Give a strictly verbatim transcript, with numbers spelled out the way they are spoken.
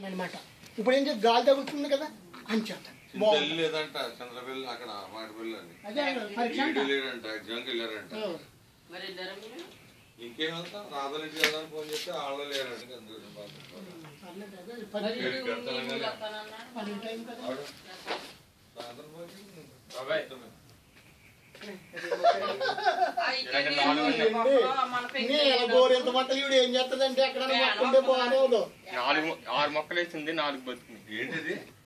అని అనమాట. ఇప్పుడు ఏం చేసి గాలి తగులుతుంది కదా అని చేస్తాను. లేదంట చంద్రపల్లి అక్కడ మాటపల్లి అని అదే పరీక్ష లేదంట ఎగ్జామ్కి వెళ్ళారంట. ఇంకేమంతా రాధలకి వెళ్ళాలని ఫోన్ చేస్తే వాళ్ళు లేరంట. ఎంత మొక్కలు ఇవి ఏం చేస్తుందంటే అక్కడ నాలుగు ఆరు మొక్కలు వేసింది, నాలుగు బతుకుని ఏంటిది